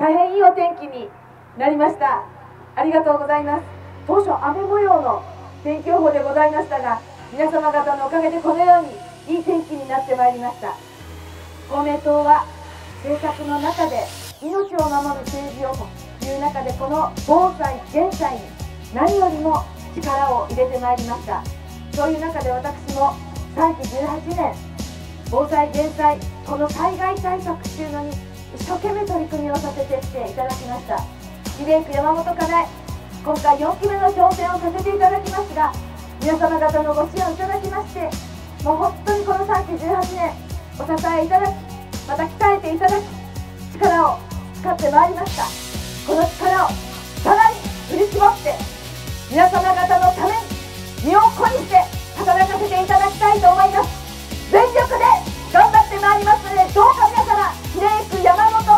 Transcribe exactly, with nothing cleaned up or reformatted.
大変いいお天気になりました。ありがとうございます。当初雨模様の天気予報でございましたが、皆様方のおかげでこのようにいい天気になってまいりました。公明党は政策の中で命を守る政治をという中で、この防災・減災に何よりも力を入れてまいりました。そういう中で私もさんきじゅうはちねん防災・減災、この災害対策というのに一生懸命取り組みをさせてきていただきました。比例区山本かなえ、今回よんきめの挑戦をさせていただきますが、皆様方のご支援をいただきまして、もう本当にこのさんきじゅうはちねんお支えいただき、また鍛えていただき、力を使ってまいりました。この力をさらに振り絞って皆様方のために身を粉にして働かせていただきたいと思います。全力で頑張ってまいりますので、どうか皆様比例区山本